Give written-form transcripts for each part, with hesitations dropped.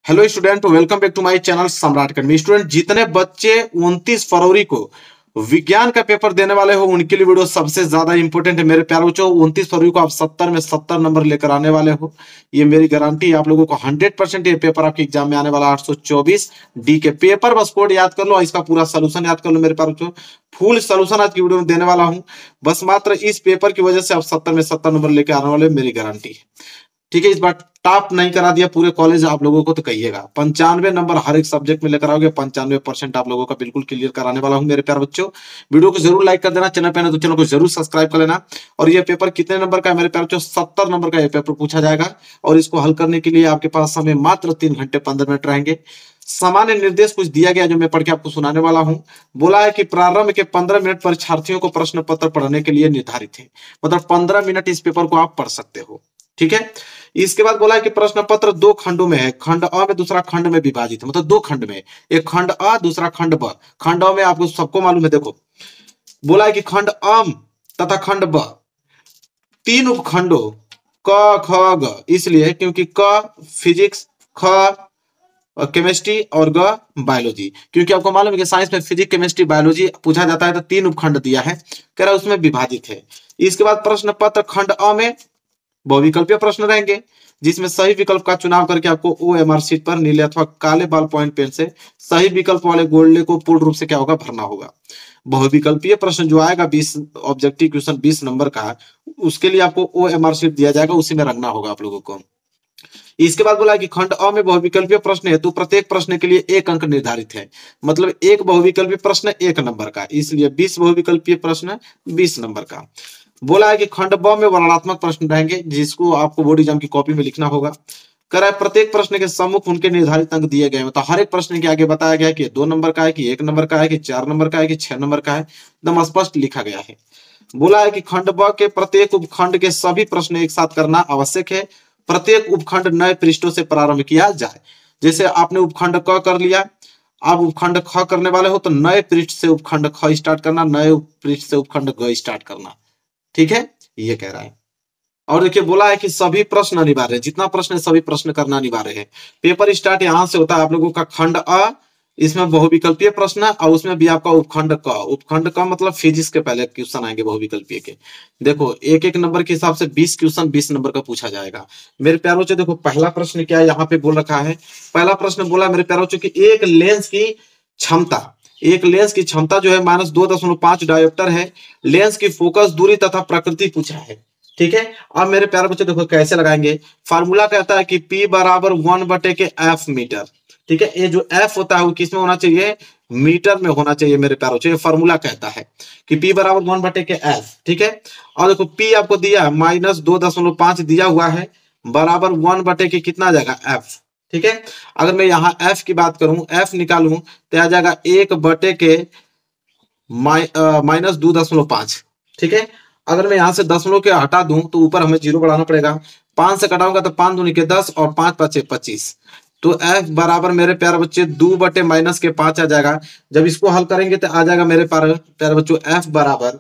Hello student, welcome back to my channel Samrat academy. Student, जितने बच्चे 29 फरवरी को विज्ञान का पेपर देने वाले हो उनके लिए वीडियो सबसे ज्यादा इंपॉर्टेंट है। मेरे प्यारे बच्चों, 29 फरवरी को आप 70 में 70 नंबर लेकर आने वाले हो, ये मेरी गारंटी है। आप लोगों को 100% ये पेपर आपके एग्जाम में आने वाला 824 डी के पेपर। बस कोड याद कर लो, इसका पूरा सोल्यूशन याद कर लो मेरे प्यारे बच्चों। फुल सोल्यूशन आज की वीडियो में देने वाला हूं। बस मात्र इस पेपर की वजह से आप 70 में 70 नंबर लेकर आने वाले, मेरी गारंटी है। ठीक है, इस बार टॉप नहीं करा दिया पूरे कॉलेज आप लोगों को तो कहिएगा। 95 नंबर हर एक सब्जेक्ट में लेकर आओगे, 95% आप लोगों का बिल्कुल क्लियर कराने वाला हूं मेरे प्यारे बच्चों। वीडियो को जरूर लाइक कर देना, चैनल पे तो चैनल को जरूर सब्सक्राइब कर लेना। और ये पेपर कितने नंबर का है मेरे प्यारे बच्चों? 70 नंबर का ये पेपर पूछा जाएगा। और इसको हल करने के लिए आपके पास समय मात्र 3 घंटे 15 मिनट रहेंगे। सामान्य निर्देश कुछ दिया गया जो मैं पढ़ के आपको सुनाने वाला हूं। बोला है कि प्रारंभ के 15 मिनट परीक्षार्थियों को प्रश्न पत्र पढ़ने के लिए निर्धारित है। मतलब 15 मिनट इस पेपर को आप पढ़ सकते हो। ठीक है, इसके बाद बोला है कि प्रश्न पत्र 2 खंडों में है। खंड अ में, दूसरा खंड में विभाजित है। मतलब 2 खंड में, एक खंड अ, दूसरा खंड ब। खंड अ में आपको सबको मालूम है, देखो बोला है कि खंड अम तथा खंड ब 3 उपखंडों क ख ग, इसलिए क्योंकि क फिजिक्स, ख केमिस्ट्री और ग बायोलॉजी। क्योंकि आपको मालूम है कि साइंस में फिजिक्स, केमिस्ट्री, बायोलॉजी पूछा जाता है, तो 3 उपखंड दिया है, कह रहा है उसमें विभाजित है। इसके बाद प्रश्न पत्र खंड अ में बहुविकल्पीय प्रश्न रहेंगे, जिसमें सही विकल्प का चुनाव करके आपको ओएमआर शीट पर नीले अथवा काले बॉल पॉइंट पेन से सही विकल्प वाले गोले को पूर्ण रूप से क्या होगा, भरना होगा। बहुविकल्पीय प्रश्न जो आएगा 20 ऑब्जेक्टिव क्वेश्चन 20 नंबर का, उसके लिए आपको ओएमआर शीट दिया जाएगा, उसी में रखना होगा आप लोगों को। इसके बाद बोला कि खंड अ में बहुविकल्पीय प्रश्न है, तो प्रत्येक प्रश्न के लिए 1 अंक निर्धारित है। मतलब एक बहुविकल्पीय प्रश्न 1 नंबर का, इसलिए 20 बहुविकल्पीय प्रश्न 20 नंबर का। बोला है कि खंड ब में वर्णनात्मक प्रश्न रहेंगे, जिसको आपको बोर्ड एग्जाम की कॉपी में लिखना होगा। कह रहा है प्रत्येक प्रश्न के सम्मुख उनके निर्धारित अंक दिए गए। मतलब हर एक प्रश्न के आगे बताया गया कि 2 नंबर का है, कि 1 नंबर का है, कि 4 नंबर का है, कि 6 नंबर का है, एकदम स्पष्ट लिखा गया है। बोला है कि खंड ब के प्रत्येक उपखंड के सभी प्रश्न एक साथ करना आवश्यक है। प्रत्येक उपखंड नए पृष्ठों से प्रारंभ किया जाए। जैसे आपने उपखंड क कर लिया, आप उपखंड ख करने वाले हो, तो नए पृष्ठ से उपखंड ख स्टार्ट करना, नए पृष्ठ से उपखंड ग स्टार्ट करना। ठीक है, ये कह रहा है। और देखिए बोला है कि सभी प्रश्न अनिवार्य है, जितना प्रश्न है सभी प्रश्न करना अनिवार्य है। पेपर स्टार्ट यहां से होता है आप लोगों का खंड अ, इसमें बहुविकल्पीय प्रश्न और उसमें भी आपका उपखंड क। उपखंड क मतलब फिजिक्स के पहले क्वेश्चन आएंगे बहुविकल्पीय के। देखो एक एक नंबर के हिसाब से 20 क्वेश्चन 20 नंबर का पूछा जाएगा मेरे प्यारे बच्चों। देखो पहला प्रश्न क्या यहाँ पे बोल रखा है। पहला प्रश्न बोला मेरे प्यारे बच्चों की एक लेंस की क्षमता, एक लेंस की क्षमता जो है -2.5 डायोप्टर है। लेंस की फोकस दूरी तथा प्रकृति पूछा है। ठीक है, अब मेरे प्यारे बच्चों देखो कैसे लगाएंगे। फार्मूला कहता है कि P बराबर 1/f मीटर। ठीक है, ये जो f होता है वो किसमें होना चाहिए, मीटर में होना चाहिए मेरे प्यारे बच्चों। ये फार्मूला कहता है कि P बराबर 1/f। ठीक है, और देखो P आपको दिया -2.5 दिया हुआ है, बराबर 1/, कितना आ जाएगा f। ठीक है, अगर मैं यहाँ f की बात करूं, f निकालूं तो आ जाएगा 1/, -2.5। ठीक है, अगर मैं यहां से दशमलव के हटा दूं तो ऊपर हमें 0 बढ़ाना पड़ेगा। 5 से कटाऊंगा तो 5 दूनी के 10 और 5 5 25। तो f बराबर मेरे प्यारे बच्चे 2/-5 आ जाएगा। जब इसको हल करेंगे तो आ जाएगा मेरे प्यारे बच्चों f बराबर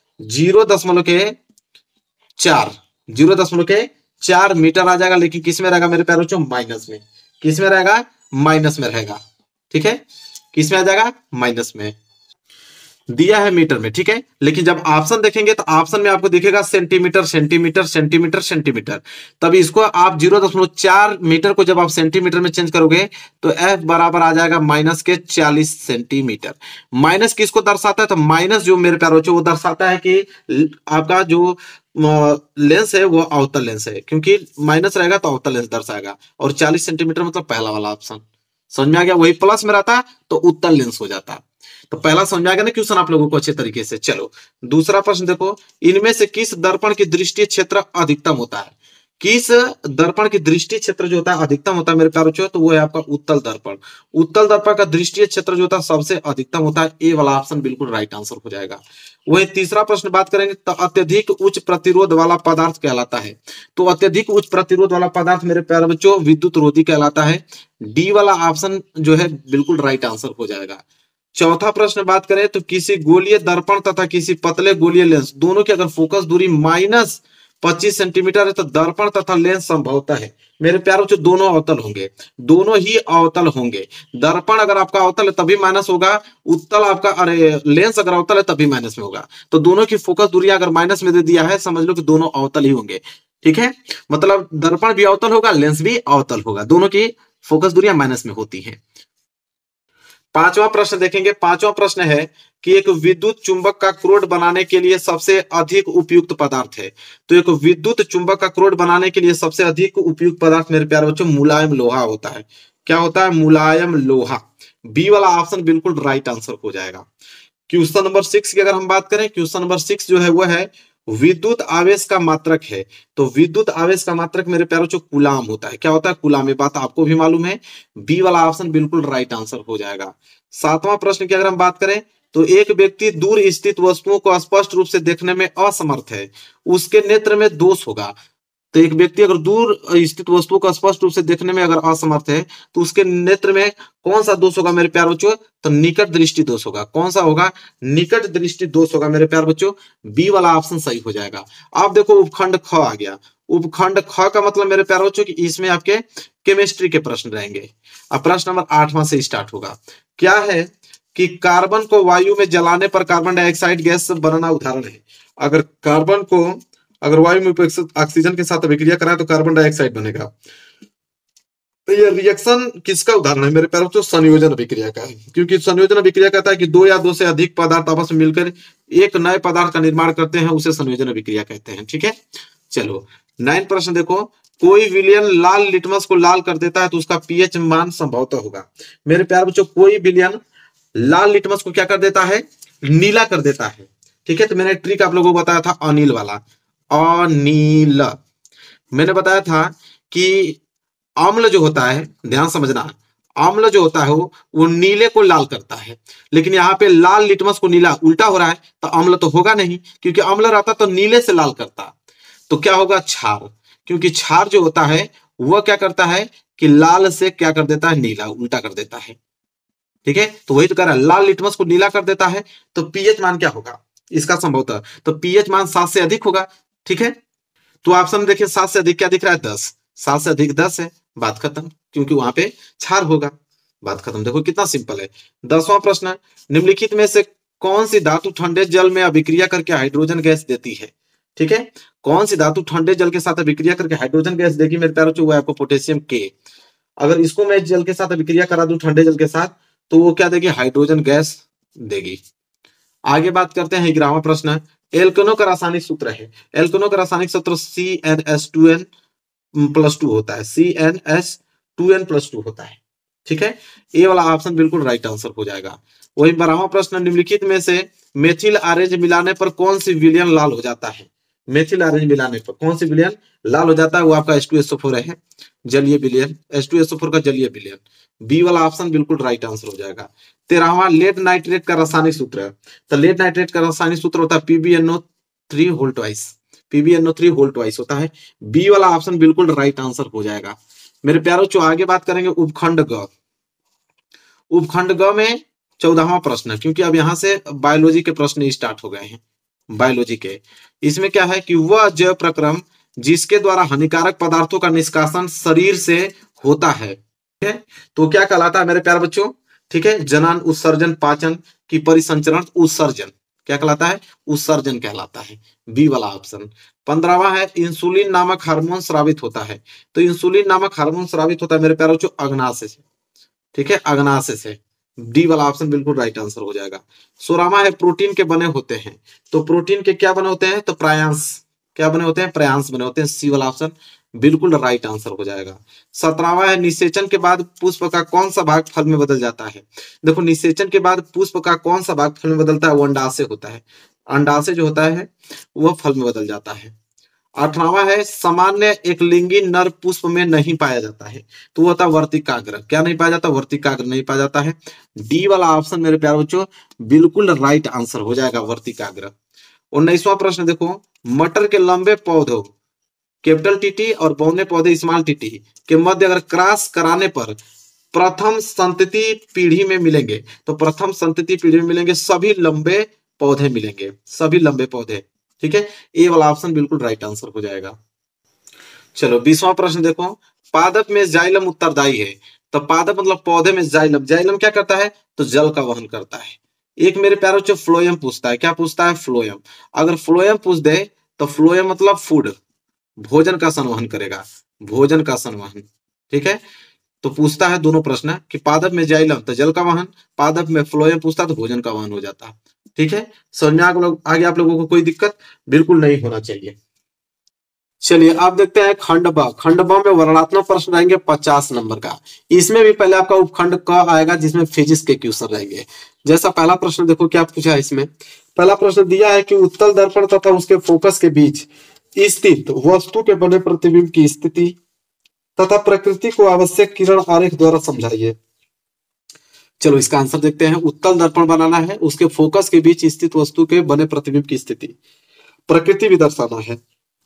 0.4 मीटर आ जाएगा। लेकिन किस में रहेगा मेरे प्यारे बच्चों, माइनस में। किस में रहेगा, माइनस में रहेगा। ठीक है, किस में आ जाएगा, माइनस में दिया है मीटर में। ठीक है, लेकिन जब ऑप्शन देखेंगे तो ऑप्शन में आपको दिखेगा सेंटीमीटर सेंटीमीटर सेंटीमीटर सेंटीमीटर। तब इसको आप 0.4 मीटर को जब आप सेंटीमीटर में चेंज करोगे तो f बराबर आ जाएगा -40 सेंटीमीटर। माइनस किसको दर्शाता है, तो माइनस जो मेरे प्यारे बच्चों वो दर्शाता है कि आपका जो लेंस है वो अवतल लेंस है, क्योंकि माइनस रहेगा तो अवतल लेंस दर्शाएगा। और 40 सेंटीमीटर मतलब पहला वाला ऑप्शन समझ में आ गया। वही प्लस में रहता तो उत्तल लेंस हो जाता। तो पहला समझ में आ गया ना क्वेश्चन आप लोगों को अच्छे तरीके से। चलो दूसरा प्रश्न देखो, इनमें से किस दर्पण की दृष्टि क्षेत्र अधिकतम होता है। किस दर्पण की दृष्टि क्षेत्र जो होता है अधिकतम होता है मेरे प्यारे बच्चों, तो वो है आपका उत्तल दर्पण। उत्तल दर्पण का दृष्टि क्षेत्र जो होता है सबसे अधिकतम होता है। ए वाला ऑप्शन बिल्कुल राइट आंसर हो जाएगा। वही तीसरा प्रश्न बात करेंगे तो अत्यधिक उच्च प्रतिरोध वाला पदार्थ कहलाता है। तो अत्यधिक उच्च प्रतिरोध वाला पदार्थ मेरे प्यारे बच्चों विद्युत रोधी कहलाता है। डी वाला ऑप्शन जो है बिल्कुल राइट आंसर हो जाएगा। चौथा प्रश्न बात करें तो किसी गोलीय दर्पण तथा किसी पतले गोलीय लेंस दोनों की अगर फोकस दूरी 25 सेंटीमीटर है, तो दर्पण तथा लेंस संभवतः है मेरे प्यारों जो दोनों अवतल होंगे, दोनों ही अवतल होंगे। दर्पण अगर आपका अवतल है तभी माइनस होगा, उत्तल आपका अरे लेंस अगर अवतल है तभी माइनस में होगा। तो दोनों की फोकस दूरी अगर माइनस में दे दिया है, समझ लो कि दोनों अवतल ही होंगे। ठीक है, मतलब दर्पण भी अवतल होगा, लेंस भी अवतल होगा, दोनों की फोकस दूरियां माइनस में होती है। पांचवा प्रश्न देखेंगे। पांचवा प्रश्न है कि एक विद्युत चुंबक का क्रोड बनाने के लिए सबसे अधिक उपयुक्त पदार्थ है। तो एक विद्युत चुंबक का क्रोड बनाने के लिए सबसे अधिक उपयुक्त पदार्थ मेरे प्यारे बच्चों मुलायम लोहा होता है। क्या होता है? मुलायम लोहा। बी वाला ऑप्शन बिल्कुल राइट आंसर हो जाएगा। क्वेश्चन नंबर 6 की अगर हम बात करें, क्वेश्चन नंबर 6 जो है वो है विद्युत आवेश का मात्रक है। तो विद्युत आवेश का मात्रक मेरे प्यारों जो कूलाम होता है। क्या होता है? कूलाम। ये बात आपको भी मालूम है। बी वाला ऑप्शन बिल्कुल राइट आंसर हो जाएगा। सातवां प्रश्न की अगर हम बात करें, तो एक व्यक्ति दूर स्थित वस्तुओं को स्पष्ट रूप से देखने में असमर्थ है, उसके नेत्र में दोष होगा। तो एक व्यक्ति अगर दूर स्थित वस्तुओं को स्पष्ट रूप से देखने में अगर असमर्थ है, तो उसके नेत्र में कौन सा दोष होगा मेरे प्यारे बच्चों? तो निकट दृष्टि दोष होगा। कौन सा होगा? निकट दृष्टि दोष होगा मेरे प्यारे बच्चों। बी वाला ऑप्शन सही हो जाएगा। अब देखो उपखंड ख आ गया। उपखंड ख का मतलब मेरे प्यारे बच्चों कि इसमें आपके केमिस्ट्री के प्रश्न रहेंगे। अब प्रश्न नंबर 8वां से स्टार्ट होगा। क्या है कि कार्बन को वायु में जलाने पर कार्बन डाइऑक्साइड गैस बनना उदाहरण है। अगर कार्बन को अगर वायु में ऑक्सीजन के साथ अभिक्रिया कराए तो कार्बन डाइऑक्साइड बनेगा। तो ये रिएक्शन किसका उदाहरण है मेरे प्यारे बच्चों? संयोजन अभिक्रिया का है। क्योंकि संयोजन अभिक्रिया कहता है कि दो या दो से अधिक पदार्थ आपस में मिलकर एक नए पदार्थ का निर्माण करते हैं, उसे संयोजन अभिक्रिया कहते हैं। ठीक है, चलो 9 प्रश्न देखो। कोई विलयन लाल लिटमस को लाल कर देता है तो उसका पीएच मान संभवतः होगा। मेरे प्यारे बच्चों, कोई विलयन लाल लिटमस को क्या कर देता है? नीला कर देता है। ठीक है, तो मैंने ट्रिक आप लोगों को बताया था अनिल वाला। अनिल मैंने बताया था कि अम्ल जो होता है, ध्यान समझना, अम्ल जो होता है वो नीले को लाल करता है। लेकिन यहाँ पे लाल लिटमस को नीला उल्टा हो रहा है, तो अम्ल तो होगा नहीं, क्योंकि अम्ल रहता तो नीले से लाल करता। तो क्या होगा? क्षार। क्योंकि क्षार जो होता है वह क्या करता है कि लाल से क्या कर देता है? नीला, उल्टा कर देता है। ठीक है, तो वही तो कह रहा है, लाल लिटमस को नीला कर देता है। तो पीएच मान क्या होगा इसका संभवतः? तो पीएच मान 7 से अधिक होगा। ठीक है, तो ऑप्शन देखिए 7 से अधिक क्या दिख रहा है? 10। 7 से अधिक 10 है, बात खत्म, क्योंकि वहां पे क्षार होगा। बात खत्म। देखो कितना सिंपल है। 10वां प्रश्न, निम्नलिखित में से कौन सी धातु ठंडे जल में अभिक्रिया करके हाइड्रोजन गैस देती है? ठीक है, कौन सी धातु ठंडे जल के साथ अभिक्रिया करके हाइड्रोजन गैस देगी मेरे प्यारों? वो है आपको पोटेशियम के। अगर इसको मैं जल के साथ अभिक्रिया करा दूं ठंडे जल के साथ, तो वो क्या देगी? हाइड्रोजन गैस देगी। आगे बात करते हैं 11वां प्रश्न। एल्केनो का रासायनिक सूत्र है। एल्केनो का रासायनिक सूत्र CnS2n+2 होता है। CnS2n+2 होता है। ठीक है, ए वाला ऑप्शन बिल्कुल राइट आंसर हो जाएगा। वही 12वां प्रश्न, निम्नलिखित में से मेथिल आरेंज मिलाने पर कौन सी विलयन लाल हो जाता है? मेथिल आरेंज मिलाने पर कौन सी विलयन लाल हो जाता है? वो आपका H2SO4 है, जलीय विलयन। H2SO4 का जलीय विलयन। बी वाला ऑप्शन बिल्कुल राइट आंसर हो जाएगा। 13वां, लेड नाइट्रेट का रासायनिक सूत्र है। तो लेड नाइट्रेट का रासायनिक सूत्र होता है PbNO3 whole twice. PbNO3 whole twice होता है। बी वाला ऑप्शन बिल्कुल राइट आंसर हो जाएगा। मेरे प्यारों, जो आगे बात करेंगे उपखंड ग। उपखंड ग में 14वां प्रश्न, क्योंकि अब यहां से बायोलॉजी के प्रश्न स्टार्ट हो गए हैं। बायोलॉजी के इसमें क्या है कि वह जैव प्रक्रम जिसके द्वारा हानिकारक पदार्थों का निष्कासन शरीर से होता है, ठीक है, तो क्या कहलाता है मेरे प्यारे बच्चों? ठीक है, जनन, उत्सर्जन, पाचन की परिसंचरण, उत्सर्जन क्या कहलाता है? उत्सर्जन कहलाता है। बी वाला ऑप्शन। 15वां है, इंसुलिन नामक हार्मोन स्रावित होता है। तो इंसुलिन नामक हार्मोन स्रावित होता है मेरे प्यारे बच्चों अग्नाशय से। ठीक है, अग्नाशय से। डी वाला ऑप्शन बिल्कुल राइट आंसर हो जाएगा। 16वां है, प्रोटीन के बने होते हैं। तो प्रोटीन के क्या बने होते हैं? तो प्रयांश क्या बने होते हैं? प्रयांश बने होते हैं। सी वाला ऑप्शन बिल्कुल राइट आंसर हो जाएगा। 17वां है, निषेचन के बाद पुष्प का कौन सा भाग फल में बदल जाता है? देखो, निषेचन के बाद पुष्प का कौन सा भाग फल में बदलता है? वो अंडाशय होता है। अंडाशय जो होता है वह फल में बदल जाता है। 18वां है, सामान्य एक लिंगी नर पुष्प में नहीं पाया जाता है। तो वो होता है वर्तिकाग्र। क्या नहीं पाया जाता? वर्तिकाग्र नहीं पाया जाता है। डी वाला ऑप्शन मेरे प्यारे बच्चों बिल्कुल राइट आंसर हो जाएगा, वर्तिकाग्र। 19वां प्रश्न देखो, मटर के लंबे पौधों कैपिटल टीटी और बौने पौधे स्मॉल टीटी के मध्य अगर क्रॉस कराने पर प्रथम संतति पीढ़ी में मिलेंगे, तो प्रथम संतति पीढ़ी में मिलेंगे सभी लंबे पौधे मिलेंगे, सभी लंबे पौधे। ठीक है, ए वाला ऑप्शन बिल्कुल राइट आंसर हो जाएगा। चलो 20वां प्रश्न देखो, पादप में जाइलम उत्तरदायी है। तो पादप मतलब पौधे में जाइलम, जाइलम क्या करता है, तो जल का वहन करता है। एक मेरे प्यारे बच्चों फ्लोएम पूछता है, क्या पूछता है, फ्लोएम। अगर फ्लोएम पूछ दे तो फ्लोएम मतलब फूड, भोजन का संवहन करेगा, भोजन का संवहन। ठीक है, तो पूछता है दोनों प्रश्न कि पादप में जाइलम तो जल का वहन, पादप में फ्लोएम पूछता तो भोजन का वहन हो जाता। ठीक है, समझ में आगे आप लोगों को कोई दिक्कत बिल्कुल नहीं होना चाहिए। चलिए आप देखते हैं खंड ब, खंड ब में वर्णनात्मक प्रश्न रहेंगे 50 नंबर का। इसमें भी पहले आपका उपखंड क आएगा जिसमें फिजिक्स के क्वेश्चन रहेंगे। जैसा पहला प्रश्न देखो क्या पूछा है इसमें। पहला प्रश्न दिया है कि उत्तल दर्पण तथा उसके फोकस के बीच स्थित वस्तु के बने प्रतिबिंब की स्थिति तथा प्रकृति को आवश्यक किरण आरेख द्वारा समझाइए। चलो इसका आंसर देखते हैं। उत्तल दर्पण बनाना है, उसके फोकस के बीच स्थित वस्तु के बने प्रतिबिंब की स्थिति, प्रकृति भी दर्शाना है।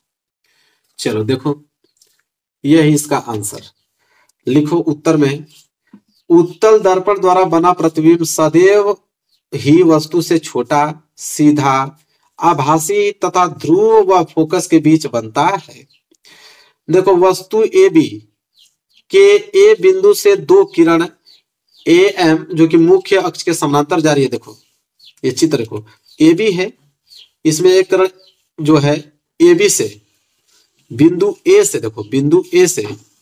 चलो देखो यह है इसका आंसर। लिखो उत्तर में, उत्तल दर्पण द्वारा बना प्रतिबिंब सदैव ही वस्तु से छोटा, सीधा, आभासी तथा ध्रुव व फोकस के बीच बनता है। देखो वस्तु ए बी के ए बिंदु से दो किरण ए एम जो कि मुख्य अक्ष के समानांतर जा रही है। देखो ये चित्र देखो, ए बी है, इसमें एक किरण जो है ए बी से बिंदु ए से, देखो बिंदु ए से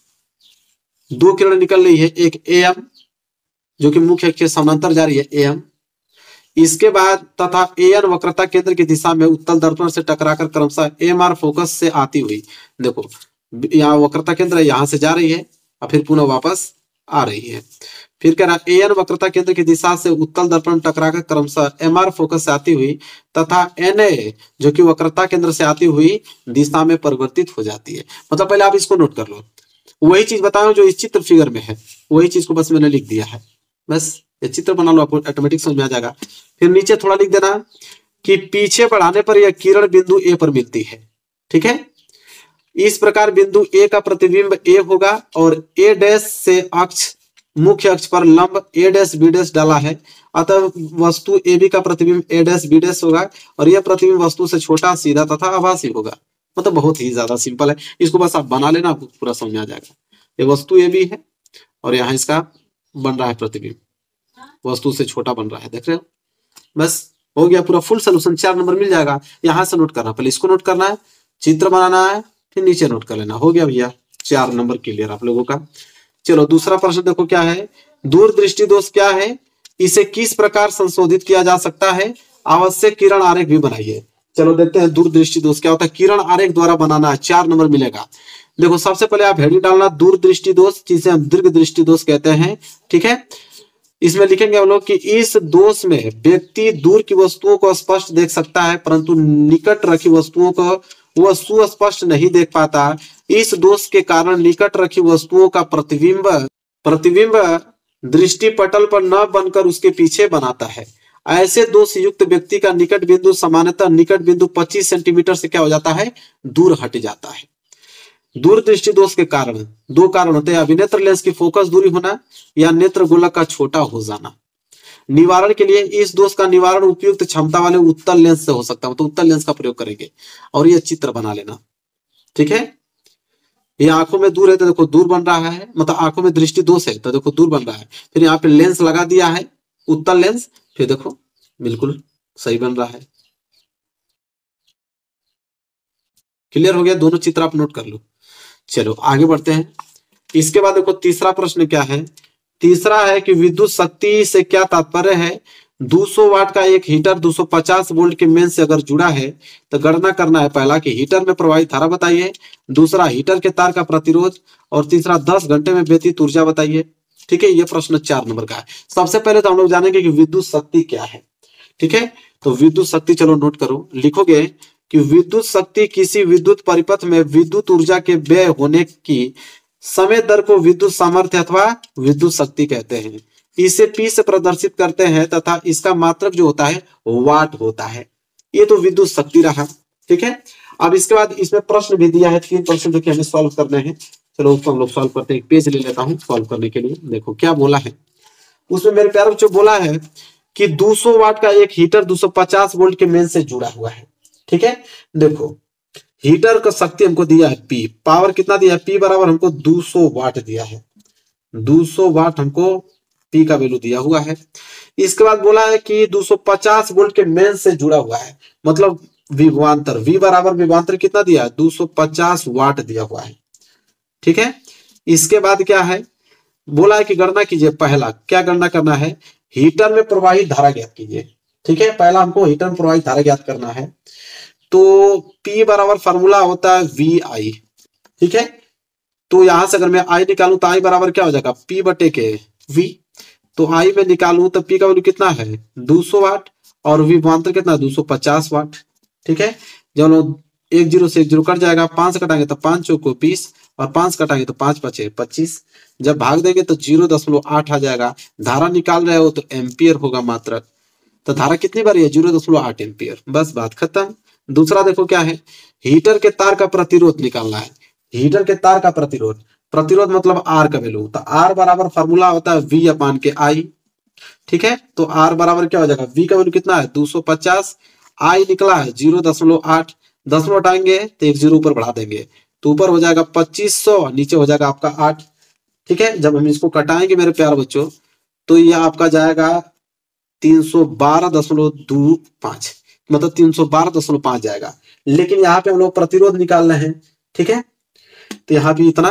दो किरण निकल रही है, एक ए एम जो कि मुख्य अक्ष के समानांतर जा रही है ए एम। इसके बाद तथा ए एन वक्रता केंद्र की दिशा में उत्तल दर्पण से टकराकर क्रमशः एम आर फोकस से आती हुई, देखो यहाँ वक्रता केंद्र यहाँ से जा रही है और फिर पुनः वापस आ रही है। फिर कह रहा ए एन वक्रता केंद्र की दिशा से उत्तल दर्पण टकराकर क्रमशः एम आर फोकस से आती हुई तथा एन ए जो कि वक्रता केंद्र से आती हुई दिशा में परिवर्तित हो जाती है। मतलब पहले आप इसको नोट कर लो, वही चीज बताओ जो इस चित्र फिगर में है, वही चीज को बस मैंने लिख दिया है। बस ये चित्र बना लो, आपको ऑटोमेटिक समझ में आ जाएगा। फिर नीचे थोड़ा लिख देना कि पीछे बढ़ाने पर यह किरण बिंदु ए पर मिलती है। ठीक है, इस प्रकार बिंदु ए का प्रतिबिंब ए होगा और ए डैश से अक्ष मुख्य अक्ष पर लंब ए डैश बी डैश डाला है, अतः वस्तु ए बी का प्रतिबिंब ए डैश बी डैश होगा और यह प्रतिबिंब वस्तु से छोटा, सीधा तथा आभासी होगा। मतलब बहुत ही ज्यादा सिंपल है, इसको बस आप बना लेना, आपको पूरा समझ में आ जाएगा। ये वस्तु ए बी है और यहाँ इसका बन रहा है प्रतिबिंब, वस्तु से छोटा बन रहा है, देख रहे हो। बस हो गया पूरा फुल सोल्यूशन, 4 नंबर मिल जाएगा। यहां से नोट करना, पहले इसको नोट करना है, चित्र बनाना है, फिर नीचे नोट कर लेना। हो गया भैया 4 नंबर क्लियर आप लोगों का। चलो दूसरा प्रश्न देखो क्या है, दूरदृष्टि दोष क्या है, इसे किस प्रकार संशोधित किया जा सकता है, आवश्यक किरण आरेख भी बनाइए। चलो देखते हैं दूरदृष्टि दोष क्या होता है, किरण आरेख द्वारा बनाना है, 4 नंबर मिलेगा। देखो सबसे पहले आप हेडिंग डालना दूरदृष्टि दोष, जिसे हम दीर्घ दृष्टि दोष कहते हैं। ठीक है, इसमें लिखेंगे हम लोग कि इस दोष में व्यक्ति दूर की वस्तुओं को स्पष्ट देख सकता है परंतु निकट रखी वस्तुओं को वह सुस्पष्ट नहीं देख पाता। इस दोष के कारण निकट रखी वस्तुओं का प्रतिबिंब दृष्टि पटल पर न बनकर उसके पीछे बनाता है। ऐसे दोष युक्त व्यक्ति का निकट बिंदु सामान्यतः निकट बिंदु 25 सेंटीमीटर से क्या हो जाता है, दूर हट जाता है। दूरदृष्टि दोष के कारण 2 कारण होते हैं, अभिनेत्र लेंस की फोकस दूरी होना या नेत्र गोलक का छोटा हो जाना। निवारण के लिए इस दोष का निवारण उपयुक्त क्षमता वाले उत्तल लेंस से हो सकता है, तो उत्तल लेंस का प्रयोग करेंगे और ये चित्र बना लेना। ठीक है, ये आंखों में दूर है तो देखो दूर बन रहा है, मतलब आंखों में दृष्टि दोष है तो देखो दूर बन रहा है। फिर यहाँ पे लेंस लगा दिया है उत्तल लेंस, फिर देखो बिल्कुल सही बन रहा है। क्लियर हो गया, दोनों चित्र आप नोट कर लो। चलो आगे बढ़ते हैं। इसके बाद देखो तीसरा प्रश्न क्या है, तीसरा है कि विद्युत शक्ति से क्या तात्पर्य है। 200 वाट का एक हीटर 250 वोल्ट के मेन से अगर जुड़ा है तो गणना करना है, पहला कि हीटर में प्रवाहित धारा बताइए, दूसरा हीटर के तार का प्रतिरोध और तीसरा 10 घंटे में व्यतीत ऊर्जा बताइए। ठीक है, ये प्रश्न 4 नंबर का है। सबसे पहले तो हम लोग जानेंगे कि विद्युत शक्ति क्या है। ठीक है, तो विद्युत शक्ति चलो नोट करो, लिखोगे कि विद्युत शक्ति किसी विद्युत परिपथ में विद्युत ऊर्जा के व्यय होने की समय दर को विद्युत सामर्थ्य अथवा विद्युत शक्ति कहते हैं। इसे P से प्रदर्शित करते हैं तथा इसका मात्रक जो होता है वाट होता है। ये तो विद्युत शक्ति रहा। ठीक है, अब इसके बाद इसमें प्रश्न भी दिया है, 3 प्रश्न जो कि हमें सॉल्व करने हैं। चलो उसको हम लोग सॉल्व करते हैं, एक पेज ले लेता हूँ सॉल्व करने के लिए। देखो क्या बोला है उसमें, मेरे प्यारे बच्चों बोला है कि 200 वाट का एक हीटर 250 वोल्ट के मेन से जुड़ा हुआ है। ठीक है, देखो हीटर का शक्ति हमको दिया है P, पावर कितना दिया है P बराबर हमको 200 वाट दिया है, 200 वाट हमको P का वैल्यू दिया हुआ है। इसके बाद बोला है कि 250 वोल्ट के मेन से जुड़ा हुआ है, मतलब विभवांतर, V बराबर विभवांतर कितना दिया है 250 वाट दिया हुआ है। ठीक है, इसके बाद क्या है, बोला है कि गणना कीजिए। पहला क्या गणना करना है, हीटर में प्रवाहित धारा ज्ञात कीजिए। ठीक है, पहला हमको हीटर में प्रवाहित धारा ज्ञात करना है। तो P बराबर फॉर्मूला होता है VI। ठीक है, तो यहां से अगर मैं I निकालूं तो I बराबर क्या हो जाएगा P बटे के V। तो I में निकालूं तो P का वैल्यू कितना है 200 वाट और विभवांतर कितना 250 वाट। ठीक है, जब लोग 1 0 से 1 0 कट जाएगा, 5 कटाएंगे तो 5 चौको 20 और 5 कटाएंगे तो 5 पचे 25। जब भाग देंगे तो 0.8 आ जाएगा। धारा निकाल रहे हो तो एम्पियर होगा मात्रक, तो धारा कितनी बार है 0.8 एम्पियर। बस बात खत्म। दूसरा देखो क्या है, हीटर के तार का प्रतिरोध निकालना है। हीटर के तार का प्रतिरोध, प्रतिरोध मतलब आर का वैल्यू, तो आर बराबर फॉर्मूला होता है V अपान के I। ठीक है, तो आर बराबर क्या हो जाएगा, V का वैल्यू कितना है 250, I निकला है 0.8, 10 हटाएंगे तो 1 0 ऊपर बढ़ा देंगे तो ऊपर हो जाएगा 2500, नीचे हो जाएगा आपका 8। ठीक है, जब हम इसको कटाएंगे मेरे प्यार बच्चों तो यह आपका जाएगा 312.25, मतलब 312.5 जाएगा। लेकिन यहाँ पे हम लोग प्रतिरोध निकाल रहे हैं। ठीक है, तो यहाँ भी इतना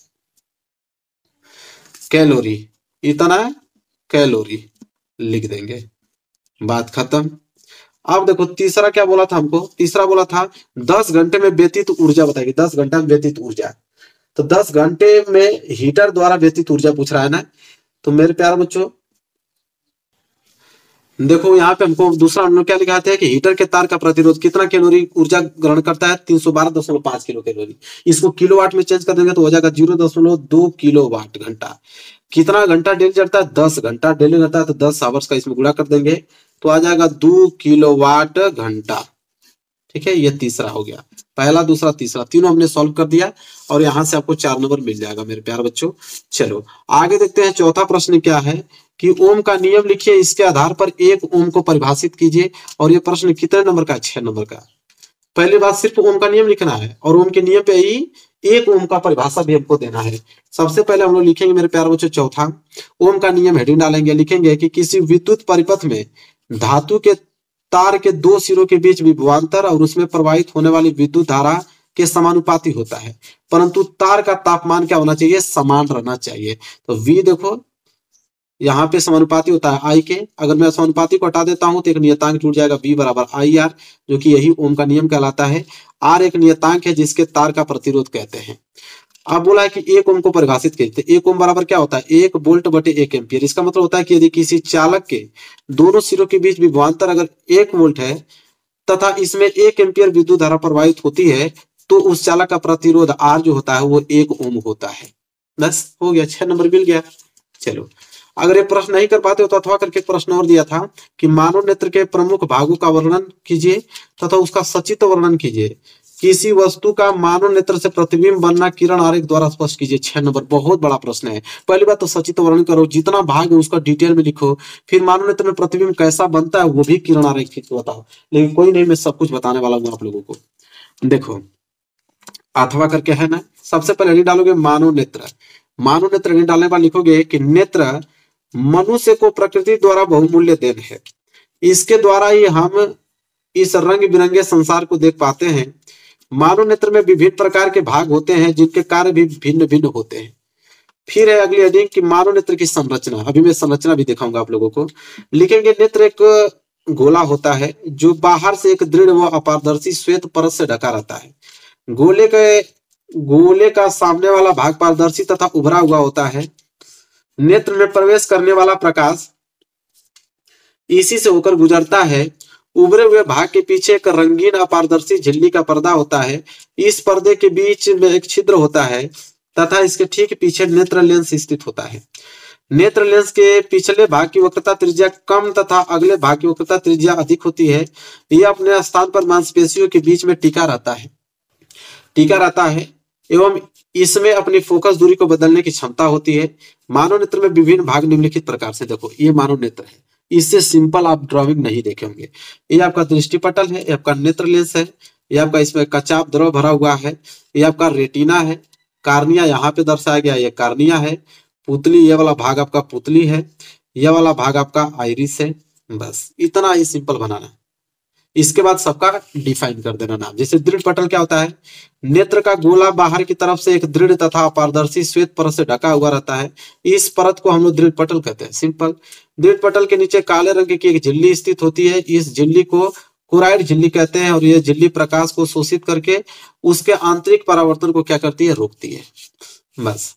कैलोरी, इतना कैलोरी लिख देंगे, बात खत्म। अब देखो तीसरा क्या बोला था हमको, तीसरा बोला था 10 घंटे में व्यतीत ऊर्जा बताएगी, 10 घंटे में व्यतीत ऊर्जा। तो 10 घंटे में हीटर द्वारा व्यतीत ऊर्जा पूछ रहा है ना। तो मेरे प्यारे बच्चों देखो यहाँ पे हमको दूसरा हम लोग क्या लिखा है कि हीटर के तार का प्रतिरोध कितना कैलोरी ऊर्जा ग्रहण करता है 312.5 किलो कैलोरी। इसको किलोवाट में चेंज कर देंगे तो हो जाएगा 0.2 किलोवाट घंटा। कितना घंटा डेली जलता है 10 घंटा डेली जलता है, तो 10 आवर्स का इसमें गुणा कर देंगे तो आ जाएगा 2 किलोवाट घंटा। ठीक है, ये तीसरा हो गया, पहला दूसरा तीसरा तीनों हमने सॉल्व कर दिया और यहां से आपको 4 नंबर मिल जाएगा मेरे प्यारे बच्चों। चलो आगे देखते हैं, चौथा प्रश्न क्या है कि ओम का नियम लिखिए, इसके आधार पर 1 ओम को परिभाषित कीजिए। और ये प्रश्न कितने नंबर का है 6 नंबर का। पहली बात सिर्फ ओम का नियम लिखना है और ओम के नियम पे ही 1 ओम का परिभाषा भी हमको देना है। सबसे पहले हम लोग लिखेंगे मेरे प्यारे बच्चों चौथा ओम का नियम, हेडिंग डालेंगे, लिखेंगे कि किसी विद्युत परिपथ में धातु के तार के 2 सिरों के बीच विभवांतर और उसमें प्रवाहित होने वाली विद्युत धारा के समानुपाती होता है, परंतु तार का तापमान क्या होना चाहिए, समान रहना चाहिए। तो V देखो यहाँ पे समानुपाती होता है I के, अगर मैं समानुपाती को हटा देता हूं तो एक नियतांक टूट जाएगा V बराबर IR, जो कि यही ओम का नियम कहलाता है। R एक नियतांक है जिसके तार का प्रतिरोध कहते हैं। अब बोला है कि 1 ओम को परिभाषित कीजिए। 1 ओम बराबर क्या होता है 1 वोल्ट बटे 1 एम्पियर। इसका मतलब होता है कि यदि किसी चालक के दोनों सिरों के बीच विभवांतर अगर 1 वोल्ट है तथा इसमें 1 एम्पियर विद्युत धारा प्रवाहित होती है तो उस चालक का प्रतिरोध R जो होता है वो 1 ओम होता है। बस हो गया, 6 नंबर मिल गया। चलो अगर ये प्रश्न नहीं कर पाते हो तो अथवा करके प्रश्न और दिया था कि मानव नेत्र के प्रमुख भागों का वर्णन कीजिए तथा उसका सचित्र वर्णन कीजिए। किसी वस्तु का मानव नेत्र से प्रतिबिंब बनना किरण आरेख द्वारा स्पष्ट कीजिए। 6 नंबर बहुत बड़ा प्रश्न है। पहली बात तो सचित्र वर्णन करो, जितना भाग है उसका डिटेल में लिखो, फिर मानव नेत्र में प्रतिबिंब कैसा बनता है वो भी किरण आरेख बताओ। लेकिन कोई नहीं, मैं सब कुछ बताने वाला हूँ आप लोगों को। देखो अथवा करके है ना, सबसे पहले डालोगे मानव नेत्र। मानव नेत्र डालने पर लिखोगे कि नेत्र मनुष्य को प्रकृति द्वारा बहुमूल्य देन है, इसके द्वारा ही हम इस रंग बिरंगे संसार को देख पाते हैं। मानव नेत्र में विभिन्न प्रकार के भाग होते हैं जिनके कार्य भी भिन्न भिन्न होते हैं। फिर है अगली हेडिंग कि मानव नेत्र की संरचना। अभी मैं संरचना भी दिखाऊंगा आप लोगों को। लिखेंगे नेत्र एक गोला होता है जो बाहर से एक दृढ़ व अपारदर्शी श्वेत परत से ढका रहता है। गोले का सामने वाला भाग पारदर्शी तथा उभरा हुआ होता है। नेत्र में प्रवेश करने वाला प्रकाश इसी से होकर गुजरता है। उभरे हुए भाग के पीछे एक रंगीन अपारदर्शी झिल्ली का पर्दा होता है। इस पर्दे के बीच में एक छिद्र होता है तथा इसके ठीक पीछे नेत्र लेंस स्थित होता है। नेत्र लेंस के पिछले भाग की वक्रता त्रिज्या कम तथा अगले भाग की वक्रता त्रिज्या अधिक होती है। यह अपने स्थान पर मांसपेशियों के बीच में टिका रहता है एवं इसमें अपनी फोकस दूरी को बदलने की क्षमता होती है। मानव नेत्र में विभिन्न भाग निम्नलिखित प्रकार से, देखो ये मानव नेत्र है, इससे सिंपल आप ड्राइंग नहीं देखे होंगे। ये आपका दृष्टिपटल है, ये आपका नेत्र लेंस है, ये आपका इसमें कचाप द्रव भरा हुआ है, ये आपका रेटिना है, कार्निया यहाँ पे दर्शाया गया, ये कार्निया है, पुतली ये वाला भाग आपका पुतली है, ये वाला भाग आपका आइरिस है। बस इतना ही सिंपल बनाना है। इसके बाद सबका डिफाइन कर देना नाम। जैसे दृढ़ पटल क्या होता है, नेत्र का गोला बाहर की तरफ से एक दृढ़ तथा अपारदर्शी श्वेत परत से ढका हुआ रहता है, इस परत को हम लोग दृढ़ पटल कहते हैं। सिंपल। दृढ़ पटल के नीचे काले रंग की एक झिल्ली स्थित होती है, इस झिल्ली को कोराइड झिल्ली कहते हैं, और यह झिल्ली प्रकाश को शोषित करके उसके आंतरिक परावर्तन को क्या करती है, रोकती है। बस।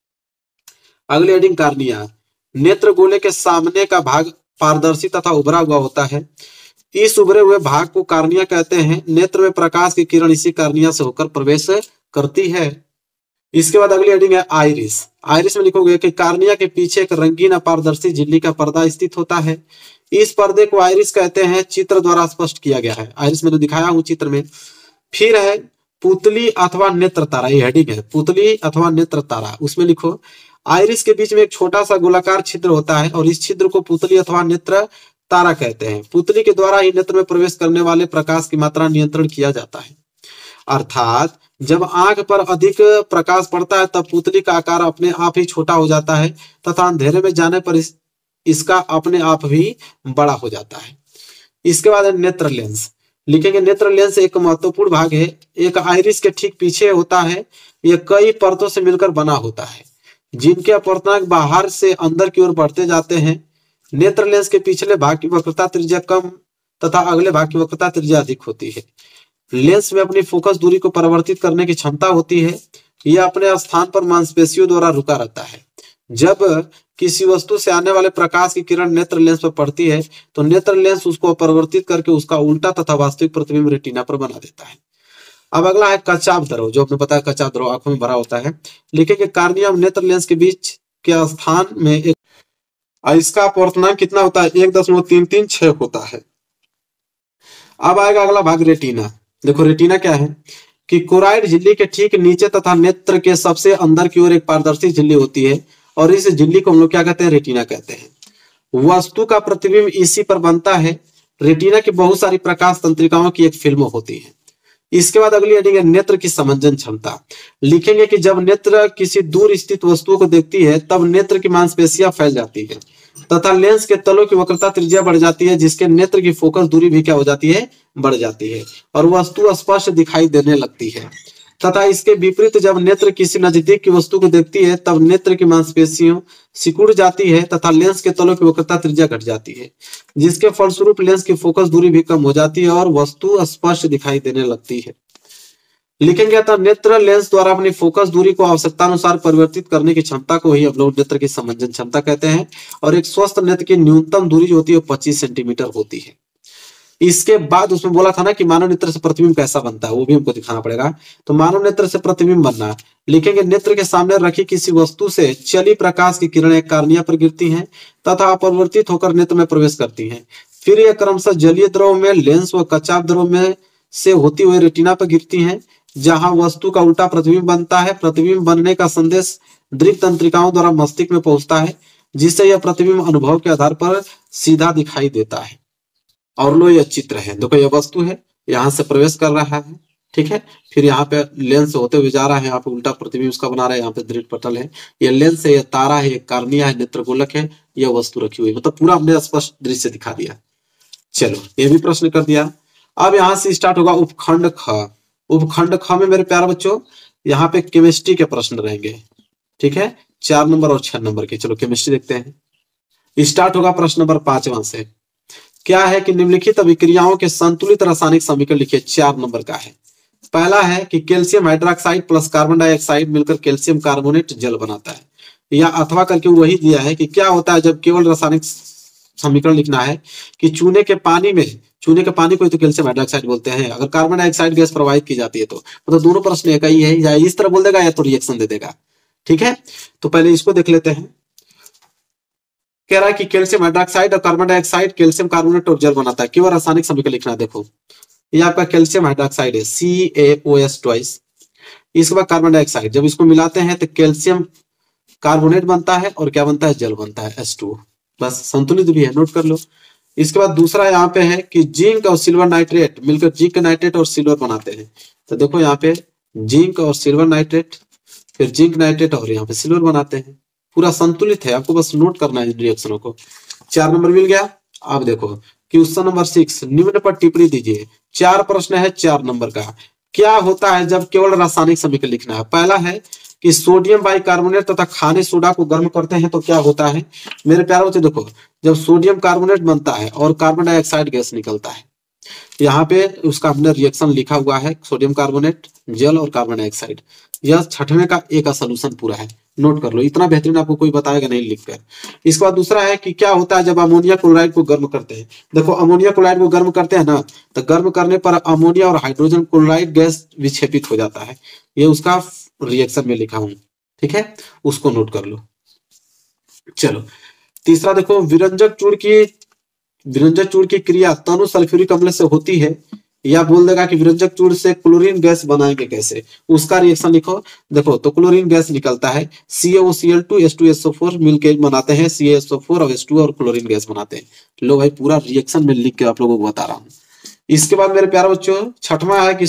अगली हेडिंग कार्निया। नेत्र गोले के सामने का भाग पारदर्शी तथा उभरा हुआ होता है, इस उभरे हुए भाग को कार्निया कहते हैं। नेत्र में प्रकाश की किरण इसी कार्निया से होकर प्रवेश करती है। इसके बाद अगली हेडिंग है आइरिस। आइरिस में लिखोगे कि कार्निया के पीछे एक रंगीन अपारदर्शी झिल्ली का पर्दा स्थित होता है, इस पर्दे को आइरिस कहते हैं। चित्र द्वारा स्पष्ट किया गया है। आइरिस मैंने दिखाया हूं चित्र में। फिर है पुतली अथवा नेत्र तारा, ये हेडिंग है, पुतली अथवा नेत्र तारा। उसमें लिखो आइरिस के बीच में एक छोटा सा गोलाकार छिद्र होता है और इस छिद्र को पुतली अथवा नेत्र तारा कहते हैं। पुतली के द्वारा ही नेत्र में प्रवेश करने वाले प्रकाश की मात्रा नियंत्रण किया जाता है। अर्थात जब आंख पर अधिक प्रकाश पड़ता है तब पुतली का आकार अपने आप ही छोटा हो जाता है तथा अंधेरे में जाने पर इसका अपने आप भी बड़ा हो जाता है। इसके बाद है नेत्र लेंस। लिखेंगे नेत्र लेंस एक महत्वपूर्ण भाग है, एक आइरिस के ठीक पीछे होता है। यह कई परतों से मिलकर बना होता है, जिनके अपवर्तनांक बाहर से अंदर की ओर बढ़ते जाते हैं। नेत्र लेंस के पिछले भाग की वक्रता त्रिज्या कम तथा अगले भाग की वक्रता त्रिज्या अधिक होती है। लेंस में अपनी फोकस दूरी को परिवर्तित करने की क्षमता होती है। यह अपने स्थान पर मांसपेशियों द्वारा रुका रहता है। जब किसी वस्तु से आने वाले प्रकाश की किरण नेत्र लेंस पर पड़ती है तो नेत्र लेंस उसको परिवर्तित करके उसका उल्टा तथा वास्तविक प्रतिबिंब रेटिना पर बना देता है। अब अगला है कचाप द्रव, जो आपने बताया कचाप द्रव आंखों में भरा होता है। लिखेंगे कार्निया और नेत्र लेंस के बीच के स्थान में एक इसका अपवर्तनांक कितना होता है, 1.336 होता है। अब आएगा अगला भाग रेटिना। देखो रेटिना क्या है कि कोराइड झिल्ली के ठीक नीचे तथा नेत्र के सबसे अंदर की ओर एक पारदर्शी झिल्ली होती है और इस झिल्ली को हम लोग क्या कहते हैं, रेटिना कहते हैं। वस्तु का प्रतिबिंब इसी पर बनता है। रेटिना की बहुत सारी प्रकाश तंत्रिकाओं की एक फिल्म होती है। इसके बाद अगली हेडिंग है नेत्र की समंजन क्षमता। लिखेंगे कि जब नेत्र किसी दूर स्थित वस्तुओं को देखती है तब नेत्र की मांसपेशियां फैल जाती है तथा लेंस के तलों की वक्रता त्रिज्या बढ़ जाती है, जिसके नेत्र की फोकस दूरी भी क्या हो जाती है, बढ़ जाती है और वस्तु स्पष्ट दिखाई देने लगती है। तथा इसके विपरीत जब नेत्र किसी नजदीक की वस्तु को देखती है तब नेत्र की मांसपेशियों सिकुड़ जाती है तथा लेंस के तलों की वक्रता त्रिज्या घट जाती है, जिसके फलस्वरूप लेंस की फोकस दूरी भी कम हो जाती है और वस्तु स्पष्ट दिखाई देने लगती है। लिखेंगे अतः नेत्र लेंस द्वारा अपनी फोकस दूरी को आवश्यकता अनुसार परिवर्तित करने की क्षमता को ही हम लोग नेत्र की समंजन क्षमता कहते हैं। और एक स्वस्थ नेत्र की न्यूनतम दूरी जो होती है 25 सेंटीमीटर होती है। इसके बाद उसमें बोला था ना कि मानव नेत्र से प्रतिबिंब कैसा बनता है, वो भी हमको दिखाना पड़ेगा। तो मानव नेत्र से प्रतिबिंब बनना, लिखेंगे नेत्र के सामने रखी किसी वस्तु से चली प्रकाश की किरणें कार्निया पर गिरती हैं तथा अपरिवर्तित होकर नेत्र में प्रवेश करती हैं। फिर यह क्रमशः जलीय द्रव में, लेंस व कचाप द्रव में से होती हुई रेटिना पर गिरती हैं, जहां वस्तु का उल्टा प्रतिबिंब बनता है। प्रतिबिंब बनने का संदेश दृक तंत्रिकाओं द्वारा मस्तिष्क में पहुंचता है, जिससे यह प्रतिबिंब अनुभव के आधार पर सीधा दिखाई देता है। और लो यह चित्र है, देखो यह वस्तु है, यहाँ से प्रवेश कर रहा है, ठीक है। फिर यहाँ पे लेंस होते हुए जा रहा है, यहाँ पे उल्टा प्रतिबिंब उसका बना रहा है, यहाँ पे दृढ़ पटल है, यह लेंस है, यह तारा है, यह कार्निया है, नेत्रगोलक है, यह वस्तु रखी हुई, मतलब पूरा हमने स्पष्ट दृश्य दिखा दिया। चलो ये भी प्रश्न कर दिया। अब यहाँ से स्टार्ट होगा उपखंड ख। उपखंड ख में मेरे प्यारे बच्चों यहाँ पे केमिस्ट्री के प्रश्न रहेंगे, ठीक है, 4 नंबर और 6 नंबर के। चलो केमिस्ट्री देखते हैं। स्टार्ट होगा प्रश्न नंबर 5वां से। क्या है कि निम्नलिखित अभिक्रियाओं के संतुलित रासायनिक समीकरण लिखिए, 4 नंबर का है। पहला है कि calcium hydroxide plus carbon dioxide मिलकर कैल्शियम कार्बोनेट जल बनाता है, या अथवा करके वही दिया है कि क्या होता है जब केवल रासायनिक समीकरण लिखना है कि चूने के पानी में, चूने के पानी को तो कैल्शियम हाइड्रोक्साइड बोलते हैं, अगर कार्बन डाइऑक्साइड गैस प्रवाहित की जाती है तो मतलब दोनों प्रश्न एक ही है, या इस तरह बोल देगा या तो रिएक्शन दे देगा, ठीक है। तो पहले इसको देख लेते हैं। कह रहा है कि कैल्शियम हाइड्रोक्साइड और कार्बन डाइऑक्साइड कैल्शियम कार्बोनेट और जल बनाता है, केवल रासायनिक समीकरण लिखना है। देखो ये आपका कैल्शियम हाइड्रोक्साइड है, CaOS ट्वाइस। इसके बाद कार्बन डाइऑक्साइड, जब इसको मिलाते हैं तो कैल्शियम कार्बोनेट बनता है और क्या बनता है, जल बनता है, H2O। बस संतुलित भी है, नोट कर लो। इसके बाद दूसरा यहाँ पे है कि जिंक और सिल्वर नाइट्रेट मिलकर जिंक नाइट्रेट और सिल्वर बनाते हैं। तो देखो यहाँ पे जिंक और सिल्वर नाइट्रेट, फिर जिंक नाइट्रेट और यहाँ पे सिल्वर बनाते हैं। पूरा संतुलित है, आपको बस नोट करना है रिएक्शनों को। 4 नंबर मिल गया। अब देखो क्वेश्चन नंबर 6, निम्न पर टिप्पणी दीजिए। 4 प्रश्न है 4 नंबर का। क्या होता है जब केवल रासायनिक समीकरण लिखना है? पहला है कि सोडियम बाइकार्बोनेट तथा खाने सोडा को गर्म करते हैं तो क्या होता है? मेरे प्यारे बच्चों देखो, जब सोडियम कार्बोनेट बनता है और कार्बन डाइऑक्साइड गैस निकलता है, यहाँ पे उसका हमने रिएक्शन लिखा हुआ है, सोडियम कार्बोनेट, जल और कार्बन डाइऑक्साइड। यह 6वें का ए का सोल्यूशन पूरा है, नोट कर लो। इतना बेहतरीन आपको कोई बताएगा नहीं लिखकर। इसके बाद दूसरा है कि क्या होता है जब अमोनिया क्लोराइड को गर्म करते हैं? देखो अमोनिया क्लोराइड को गर्म करते हैं ना, तो गर्म करने पर अमोनिया और हाइड्रोजन क्लोराइड गैस विक्षेपित हो जाता है। ये उसका रिएक्शन में लिखा हूं, ठीक है, उसको नोट कर लो। चलो तीसरा देखो, विरंजक चूर्ण की क्रिया तनु सल्फ्यूरिक अम्ल से होती है, या बोल देगा कि विरंजक चूर्ण से क्लोरीन गैस बनाएंगे कैसे, उसका रिएक्शन लिखो। देखो तो क्लोरीन गैस निकलता है, CaOCl2 H2SO4 मिलकर बनाते हैं CaSO4 और H2 और क्लोरीन गैस बनाते हैं। लो भाई पूरा रिएक्शन में लिख के आप लोगों को बता रहा हूँ। इसके बाद मेरे प्यारे बच्चों 6वां है कि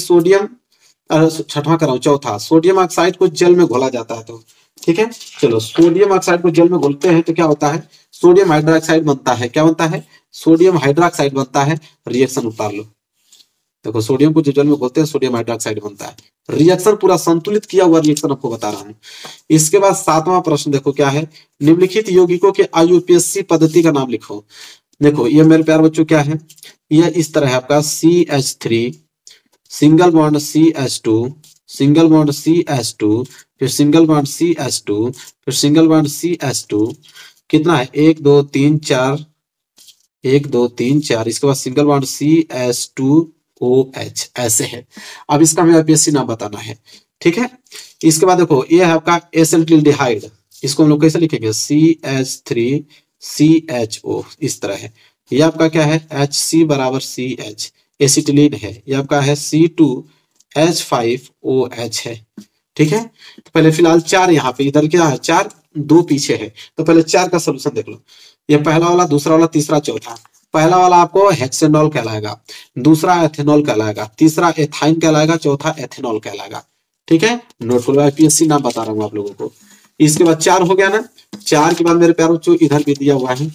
चौथा सोडियम ऑक्साइड को जल में घोला जाता है। तो ठीक है, चलो सोडियम ऑक्साइड को जल में घोलते हैं तो क्या होता है? सोडियम हाइड्रोक्साइड बनता है। क्या बनता है? सोडियम हाइड्रोक्साइड बनता है। रिएक्शन उतार लो। देखो सोडियम को जो जल में घोलते हैं सोडियम हाइड्रोक्साइड बनता है। रिएक्शन पूरा संतुलित किया हुआ रिएक्शन आपको बता रहा हूं। इसके बाद 7वां प्रश्न देखो क्या है, निम्नलिखित यौगिकों के IUPAC पद्धति का नाम लिखो। देखो ये मेरे प्यारे बच्चों क्या है, यह इस तरह है आपका CH3 single bond CH2 single bond CH2 फिर सिंगल बॉन्ड CH2 फिर सिंगल बॉन्ड CH2, कितना है 1 2 3 4 1 2 3 4, इसके बाद सिंगल बॉन्ड CH2OH ऐसे है। अब इसका हमें IUPAC नाम बताना है, ठीक है। इसके बाद देखो ये है आपका एसिटिल्डिहाइड, इसको हम लोग कैसे लिखेंगे? CH3CHO इस तरह है। ये आपका क्या है? HC बराबर CH एसिटिलीन है। ये आपका है C2H5OH है, ठीक है। तो पहले फिलहाल 4 यहाँ पे, इधर क्या है 4, 2 पीछे है। तो पहले 4 का सोल्यूशन देख लो। ये पहला वाला, दूसरा वाला, तीसरा, चौथा। पहला वाला आपको हेक्सेनॉल कहलाएगा, दूसरा एथेनॉल कहलाएगा, तीसरा एथाइन कहलाएगा, चौथा एथेनॉल कहलाएगा, ठीक है। नोट करो, IUPAC नाम बता रहा हूँ आप लोगों को। इसके बाद 4 हो गया ना। 4 के बाद मेरे प्यारों बच्चों इधर भी दिया हुआ है।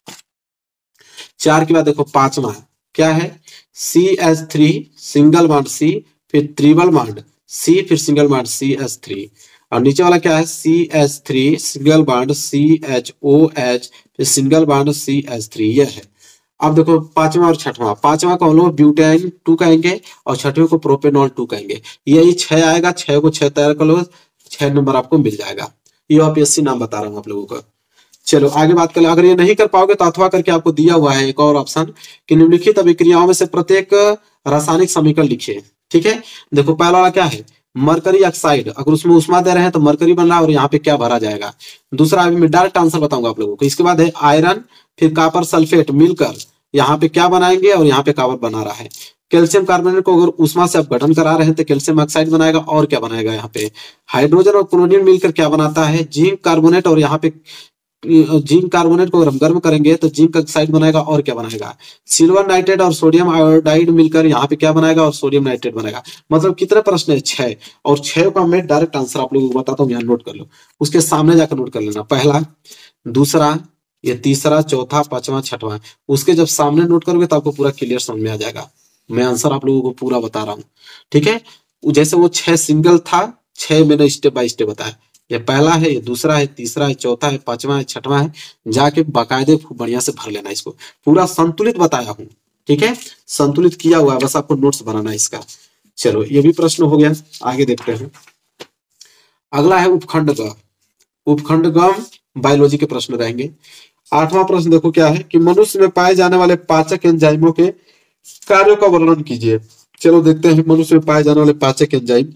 4 के बाद देखो 5वां क्या है? CH3 सिंगल बॉन्ड C फिर ट्रिपल बॉन्ड C फिर सिंगल बॉन्ड CH3, और नीचे वाला क्या है? CH3 सिंगल बॉन्ड CHOH फिर सिंगल बॉन्ड CH3, ये है। अब देखो 5वां और 6वां। 5वां को हम लोग ब्यूटेन 2 कहेंगे और 6वें को प्रोपेनॉल 2 कहेंगे। यही 6 आएगा, 6 को 6 तैयार कर लो, 6 नंबर आपको मिल जाएगा। ये IUPAC नाम बता रहा हूँ आप लोगों को। चलो आगे बात करें। अगर ये नहीं कर पाओगे तो अथवा करके आपको दिया हुआ है एक और ऑप्शन कि निम्नलिखित अभिक्रियाओं में से प्रत्येक रासायनिक समीकरण लिखिए, ठीक है। देखो पहला वाला क्या है? मरकरी ऑक्साइड, अगर उसमें उष्मा दे रहे हैं तो मरकरी बन रहा है और यहाँ पे क्या भरा जाएगा? दूसरा अभी मैं डायरेक्ट आंसर बताऊंगा आप लोगों को। इसके बाद है आयरन फिर कॉपर सल्फेट मिलकर यहाँ पे क्या बनाएंगे, और यहाँ पे कॉपर बना रहा है। कैल्शियम कार्बोनेट को अगर उष्मा से आप गठन करा रहे हैं तो कैल्शियम ऑक्साइड बनाएगा, और क्या बनाएगा यहाँ पे? हाइड्रोजन और क्लोरीन मिलकर क्या बनाता है? जिंक कार्बोनेट, और यहाँ पे जिंक कार्बोनेट को अगर हम गर्म करेंगे तो जिंक ऑक्साइड बनाएगा, और क्या बनाएगा? सिल्वर नाइट्रेट और सोडियम आयोडाइड मिलकर यहाँ पे क्या बनाएगा? और सोडियम नाइट्रेट बनाएगा। मतलब कितने प्रश्न है? 6, और 6 का मैं डायरेक्ट आंसर आप लोगों को बताता हूँ, यहाँ नोट कर लो। उसके सामने जाकर नोट कर लेना, पहला, दूसरा, ये तीसरा, चौथा, 5वां, 6वां। उसके जब सामने नोट करोगे तो आपको पूरा क्लियर समझ में आ जाएगा। मैं आंसर आप लोगों को पूरा बता रहा हूँ, ठीक है। जैसे वो 6 सिंगल था, 6 मैंने स्टेप बाय स्टेप बताया। ये पहला है, ये दूसरा है, तीसरा है, चौथा है, 5वां है, 6वां है। जाके बाकायदे खूब बढ़िया से भर लेना इसको। पूरा संतुलित बताया हूँ, ठीक है, संतुलित किया हुआ है, बस आपको नोट्स बनाना है इसका। चलो ये भी प्रश्न हो गया, आगे देखते हैं। अगला है उपखंड ग। उपखंड ग बायोलॉजी के प्रश्न रहेंगे। 8वां प्रश्न देखो क्या है कि मनुष्य में पाए जाने वाले पाचक एंजाइमों के कार्यों का वर्णन कीजिए। चलो देखते हैं मनुष्य में पाए जाने वाले पाचक एंजाइम।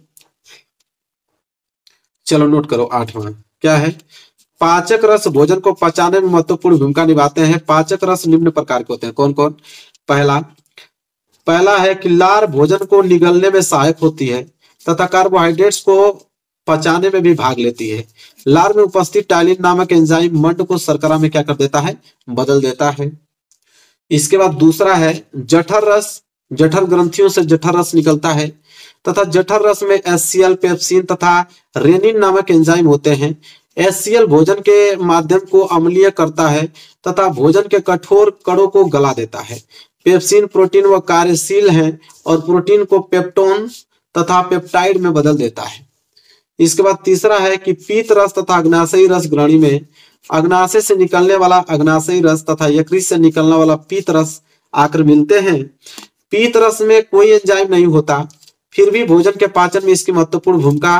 चलो नोट करो 8वां क्या है? पाचक रस भोजन को पचाने में महत्वपूर्ण भूमिका निभाते हैं। पाचक रस निम्न प्रकार के होते हैं, कौन कौन? पहला है कि लार भोजन को निगलने में सहायक होती है तथा कार्बोहाइड्रेट्स को पचाने में भी भाग लेती है। लार में उपस्थित टाइलिन नामक एंजाइम मंड को शर्करा में क्या कर देता है, बदल देता है। इसके बाद दूसरा है जठर रस। जठर ग्रंथियों से जठर रस निकलता है तथा जठर रस में HCl, पेप्सिन तथा रेनिन नामक एंजाइम होते हैं। HCl भोजन के माध्यम को अम्लीय करता है तथा भोजन के कठोर कणों को गला देता है। पेप्सिन प्रोटीन व कार्यशील है और प्रोटीन को पेप्टोन तथा पेप्टाइड में बदल देता है। इसके बाद तीसरा है कि पीत रस तथा अग्नाशयी रस ग्रहणी में अग्नाशय से निकलने वाला अग्नाशयी रस तथा यकृत से निकलने वाला पीत रस आकर मिलते हैं। पीत रस में कोई एंजाइम नहीं होता, फिर भी भोजन के पाचन में इसकी महत्वपूर्ण भूमिका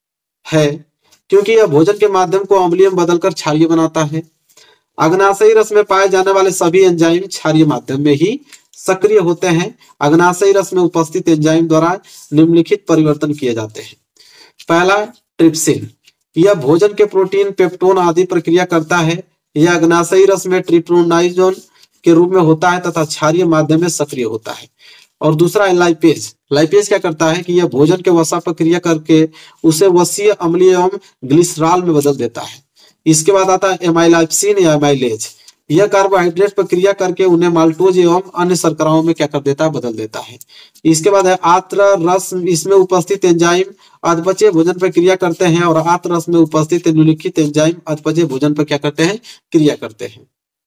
है क्योंकि यह भोजन के माध्यम को अम्लीय में बदलकर क्षारीय बनाता है। अग्नाशयी रस में पाए जाने वाले सभी एंजाइम क्षारीय माध्यम में ही सक्रिय होते हैं। अग्नाशयी रस में उपस्थित एंजाइम द्वारा निम्नलिखित परिवर्तन किए जाते हैं। पहला, ट्रिप्सिन। यह भोजन के प्रोटीन, पेप्टोन आदि प्रक्रिया करता है। यह अग्नाशयी रस में ट्रिप्टोनाइजोन के रूप में होता है तथा क्षारीय माध्यम में सक्रिय होता है। और दूसरा है लाइपेज। लाइपेज क्या करता है कि यह भोजन के वसा प्रक्रिया करके उसे वसीय अम्लीय एवं ग्लिसरॉल में बदल देता है। इसके बाद आता है एमाइलाइप्सिन या एमाइलेज। यह कार्बोहाइड्रेट प्रक्रिया करके उन्हें माल्टोज एवं अन्य शर्कराओं में क्या कर देता है, बदल देता है। इसके बाद है आत्र रस। इसमें उपस्थित एंजाइम अधपचय भोजन पर क्रिया करते हैं और आत्र रस में उपस्थित निम्नलिखित एंजाइम अधपचय भोजन पर क्या करते हैं, क्रिया करते हैं।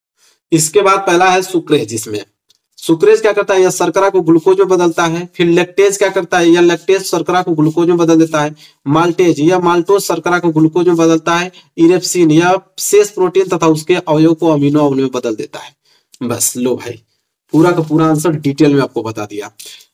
इसके बाद पहला है सुक्रेज। इसमें सुक्रेज क्या करता है, यह शर्करा को ग्लूकोज में बदलता है। फिर लैक्टेज क्या करता है, यह लैक्टेज शर्करा को ग्लूकोज में बदल देता है। माल्टेज, यह माल्टोज शर्करा को ग्लूकोज में बदलता है। इरेप्सिन, यह शेष प्रोटीन तथा उसके अवयव को अमीनो अम्ल में बदल देता है। बस लो भाई, पूरा का पूरा आंसर डिटेल में आपको बता दिया।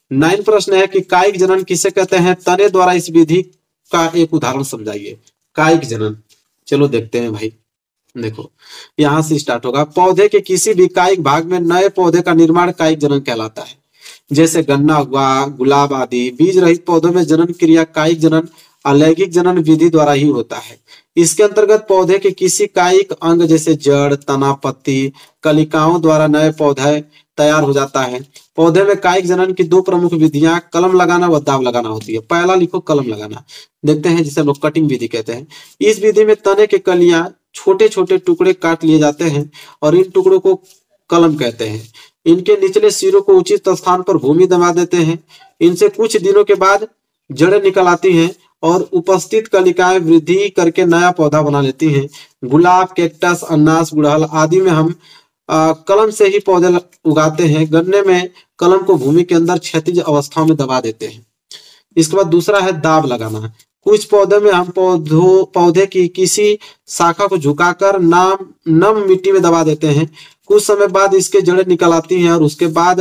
9 प्रश्न है कि कायिक जनन किसे कहते हैं, तने द्वारा इस विधि का एक उदाहरण समझाइए। कायिक जनन, चलो देखते हैं भाई। देखो यहां से स्टार्ट होगा। पौधे के किसी भी कायिक भाग में नए पौधे का निर्माण कायिक जनन कहलाता है। जैसे गन्ना हुआ, गुलाब आदि। बीज रहित पौधों में जनन क्रिया कायिक जनन अलैंगिक जनन विधि द्वारा ही होता है। इसके अंतर्गत पौधे के किसी कायिक अंग जैसे जड़, तना, पत्ती, कलिकाओं द्वारा नए पौधे तैयार हो जाता है। पौधे में कायिक जनन की 2 प्रमुख विधियां कलम लगाना व दाब लगाना होती है। पहला लिखो कलम लगाना, देखते हैं जिसे लोग कटिंग विधि कहते हैं। इस विधि में तने के कलियां छोटे छोटे टुकड़े काट लिए जाते हैं और इन टुकड़ों को कलम कहते हैं। इनके निचले सिरों को उचित स्थान पर भूमि दबा देते हैं। इनसे कुछ दिनों के बाद जड़ें निकल आती हैं और उपस्थित कलिकाएं वृद्धि करके नया पौधा बना लेती हैं। गुलाब, कैक्टस, अनास, गुड़हल आदि में हम कलम से ही पौधे उगाते हैं। गन्ने में कलम को भूमि के अंदर क्षैतिज अवस्था में दबा देते हैं। इसके बाद दूसरा है दाब लगाना। कुछ पौधे में हम पौधे की किसी शाखा को झुकाकर नम मिट्टी में दबा देते हैं। कुछ समय बाद इसके जड़ें निकल आती हैं और उसके बाद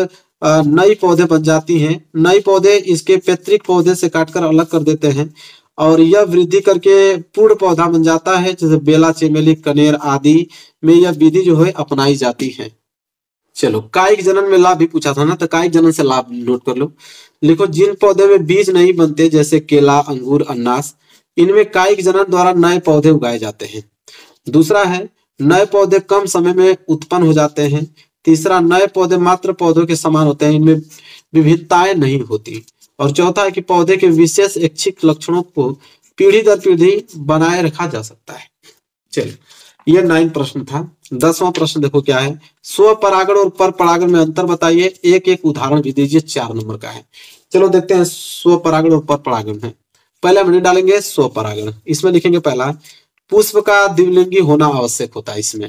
नई पौधे बन जाती हैं। नई पौधे इसके पैतृक पौधे से काटकर अलग कर देते हैं और यह वृद्धि करके पूर्ण पौधा बन जाता है। जैसे बेला, चमेली, कनेर आदि में यह विधि जो है अपनाई जाती है। चलो कायिक जनन में लाभ भी पूछा था ना, तो कायिक जनन से लाभ नोट कर लो। लिखो जिन पौधे में बीज नहीं बनते जैसे केला, अंगूर, अनास, इनमें कायिक जनन द्वारा नए पौधे उगाए जाते हैं। दूसरा है नए पौधे कम समय में उत्पन्न हो जाते हैं। तीसरा, नए पौधे मात्र पौधों के समान होते हैं, इनमें विविधताएं नहीं होती। और चौथा है कि पौधे के विशेष ऐच्छिक लक्षणों को पीढ़ी दर पीढ़ी बनाए रखा जा सकता है। चलिए ये 9 प्रश्न था। 10वां प्रश्न देखो क्या है, स्वपरागण और परपरागण में अंतर बताइए। एक एक उदाहरण भी दीजिए, 4 नंबर का है। चलो देखते हैं स्वपरागण और परपरागण है। पहले हम डालेंगे स्वपरागण। इसमें लिखेंगे पहला, पुष्प का द्विलिंगी होना आवश्यक होता है। इसमें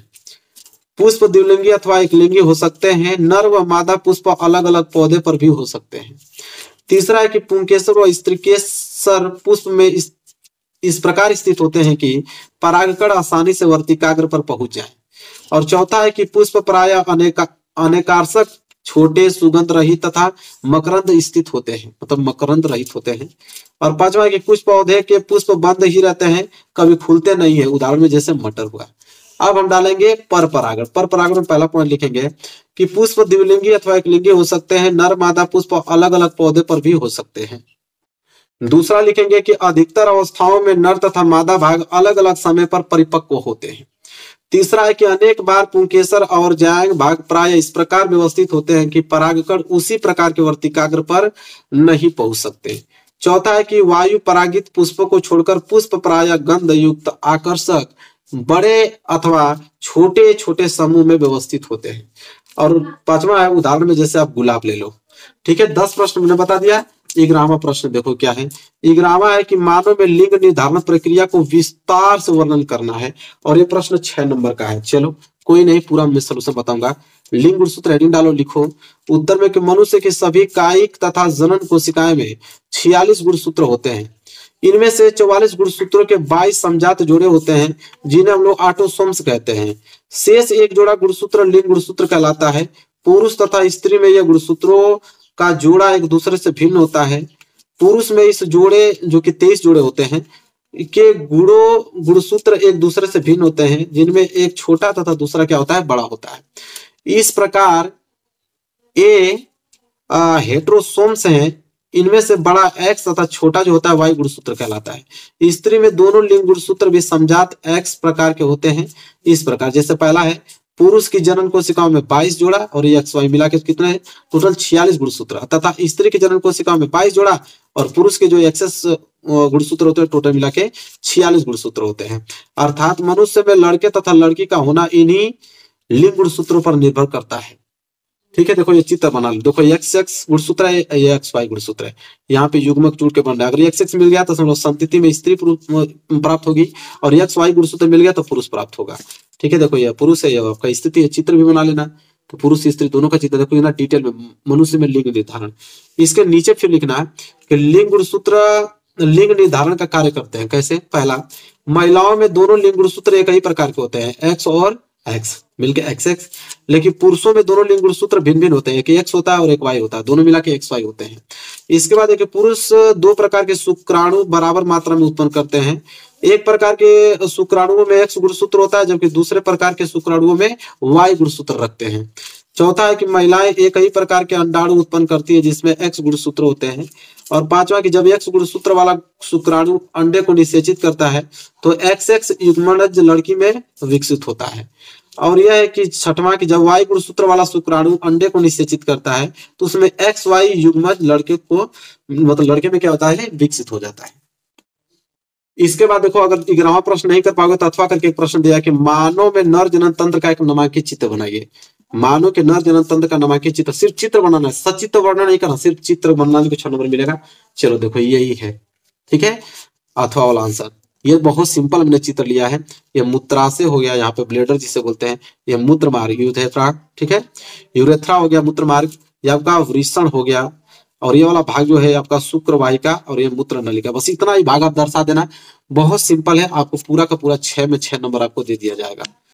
पुष्प द्विलिंगी अथवा एकलिंगी हो सकते हैं। नर व मादा पुष्प अलग अलग पौधे पर भी हो सकते हैं। तीसरा है कि पुंकेसर व स्त्रीकेसर पुष्प में इस प्रकार स्थित होते हैं कि परागकण आसानी से वर्तिकाग्र पर पहुंच जाए। और चौथा है कि पुष्प प्रायः अनेकार्षक, छोटे, सुगंध रहित तथा मकरंद स्थित होते हैं, मतलब मकरंद रहित होते हैं। और पांचवा है कि कुछ पौधे के पुष्प बंद ही रहते हैं, कभी खुलते नहीं है। उदाहरण में जैसे मटर हुआ। अब हम डालेंगे परपरागण। परपरागण में पहला पॉइंट लिखेंगे कि पुष्प द्विलिंगी अथवा एकलिंगी हो सकते हैं। नर मादा पुष्प अलग अलग पौधे पर भी हो सकते हैं। दूसरा लिखेंगे कि अधिकतर अवस्थाओं में नर तथा मादा भाग अलग अलग समय पर परिपक्व होते हैं। तीसरा है कि अनेक बार पुंकेसर और जायंग भाग प्राय इस प्रकार व्यवस्थित होते हैं कि परागकण उसी प्रकार के वर्तिकाग्र पर नहीं पहुंच सकते। चौथा है कि वायु परागित पुष्पों को छोड़कर पुष्प प्राय गंध युक्त आकर्षक बड़े अथवा छोटे छोटे समूह में व्यवस्थित होते हैं। और पांचवा है उदाहरण में जैसे आप गुलाब ले लो। ठीक है, 10 प्रश्न मैंने बता दिया। 11वां प्रश्न देखो क्या है। 11वां है कि मानव में लिंग निर्धारण प्रक्रिया को विस्तार से वर्णन करना है, और ये प्रश्न 6 नंबर का है। चलो कोई नहीं, पूरा मैं सलूशन बताऊंगा। लिंग गुणसूत्र हेडिंग डालो, लिखो उत्तर में कि मनुष्य के सभी कायिक तथा जनन कोशिकाएं में 46 गुणसूत्र होते हैं। इनमें से 44 गुणसूत्रों के 22 समजात जोड़े होते हैं जिन्हें हम लोग ऑटोसोम्स कहते हैं। शेष एक जोड़ा गुणसूत्र लिंग गुणसूत्र कहलाता है। पुरुष तथा स्त्री में यह गुणसूत्रों का जोड़ा एक दूसरे से भिन्न होता है। पुरुष में इस जोड़े जो कि 23 जोड़े होते हैं के गुणसूत्र एक दूसरे से भिन्न होते हैं, जिनमें एक छोटा तथा दूसरा क्या होता है, बड़ा होता है। इस प्रकार ये हेट्रोसोम्स हैं। इनमें से बड़ा एक्स तथा छोटा जो होता है वाई गुणसूत्र कहलाता है। स्त्री में दोनों लिंग गुणसूत्र भी समजात एक्स प्रकार के होते हैं। इस प्रकार जैसे पहला है पुरुष की जनन कोशिकाओं में 22 जोड़ा और ये एक्स वाई मिला के कितने है, टोटल 46 गुणसूत्र, तथा स्त्री की जनन कोशिकाओं में 22 जोड़ा और पुरुष के जो एक्सेस गुणसूत्र होते हैं टोटल मिला के 46 गुणसूत्र होते हैं। अर्थात मनुष्य में लड़के तथा लड़की का होना इन्हीं लिंग गुणसूत्रों पर निर्भर करता है। ठीक है, देखो ये चित्र बना लो। देखो एक्स एक्स गुणसूत्र है, ये एक्स वाई गुणसूत्र है। यहाँ पे युग्मक जुड़ के बन रहा है। अगर एक्स एक्स मिल गया तो समझो संतति में स्त्री प्राप्त होगी, और एक्स वाई गुणसूत्र मिल गया तो पुरुष प्राप्त होगा। ठीक है, देखो ये पुरुष है, ये आपका स्थिति है। चित्र भी बना लेना, तो पुरुष स्त्री दोनों का चित्र देखो ना डिटेल में। मनुष्य में लिंग निर्धारण, इसके नीचे फिर लिखना है कि लिंग गुणसूत्र लिंग निर्धारण का कार्य करते हैं। कैसे? पहला, महिलाओं में दोनों लिंग गुणसूत्र एक ही प्रकार के होते हैं, एक्स और एक्स मिलके एक्स एक्स। लेकिन पुरुषों में दोनों लिंग गुणसूत्र भिन्न भिन्न होते हैं, एक एक्स होता है और एक वाई होता है, दोनों मिला के एक्स वाई होते हैं। इसके बाद एक पुरुष 2 प्रकार के शुक्राणु बराबर मात्रा में उत्पन्न करते हैं। एक प्रकार के शुक्राणुओं में एक्स गुणसूत्र होता है, जबकि दूसरे प्रकार के शुक्राणुओं में वाई गुणसूत्र रखते हैं। चौथा है कि महिलाएं एक ही प्रकार के अंडाणु उत्पन्न करती है जिसमें एक्स गुणसूत्र होते हैं। और पांचवा कि जब एक्स गुणसूत्र वाला शुक्राणु अंडे को निषेचित करता है तो एक्स एक्स युग्मनज लड़की में विकसित होता है। और यह है कि छठवां कि जब वाई गुणसूत्र वाला शुक्राणु अंडे को निषेचित करता है तो उसमें एक्स वाई युग्मज लड़के को मतलब लड़के में क्या होता है, विकसित हो जाता है। इसके बाद देखो, अगर 11वां प्रश्न नहीं कर पाओगे तो अथवा करके एक प्रश्न दिया कि मानव में नर जनन तंत्र का एक नामांकित चित्र बनाइए। मानव के नर जनन तंत्र का नामांकित चित्र, सिर्फ चित्र बनाना है, सचित्र वर्णन नहीं करना, सिर्फ चित्र बनाने को 6 नंबर मिलेगा। चलो देखो यही है। ठीक है, अथवा वाला आंसर। ये बहुत सिंपल मैंने चित्र लिया है। ये मूत्राशय हो गया, यहाँ पे ब्लेडर जिसे बोलते हैं, ये मूत्र मार्ग यूरेथ्रा। ठीक है, यूरेथ्रा हो गया मूत्र मार्ग, ये आपका वृषण हो गया, और ये वाला भाग जो है आपका शुक्र वाहिका, और ये मूत्र नलिका। बस इतना ही भाग आप दर्शा देना, बहुत सिंपल है। आपको पूरा का पूरा 6 में 6 नंबर आपको दे दिया जाएगा।